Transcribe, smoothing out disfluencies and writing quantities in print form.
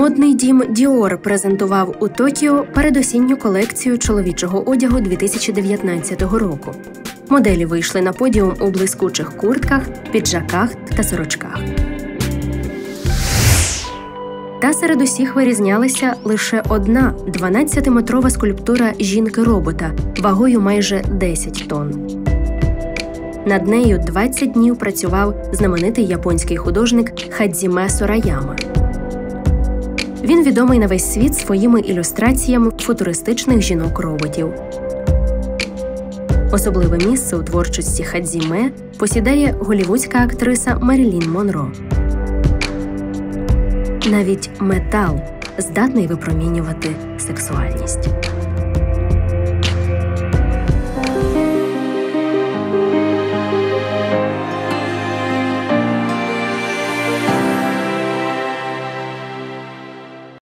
Модний дім Dior презентував у Токіо передосінню колекцію чоловічого одягу 2019 року. Моделі вийшли на подіум у блискучих куртках, піджаках та сорочках. Та серед усіх вирізнялася лише одна 12-метрова скульптура жінки-робота вагою майже 10 тонн. Над нею 20 днів працював знаменитий японський художник Хадзіме Сораяма. Він відомий на весь світ своїми ілюстраціями футуристичних жінок-роботів. Особливе місце у творчості Хадзіме посідає голлівудська актриса Мерлін Монро. Навіть метал здатний випромінювати сексуальність.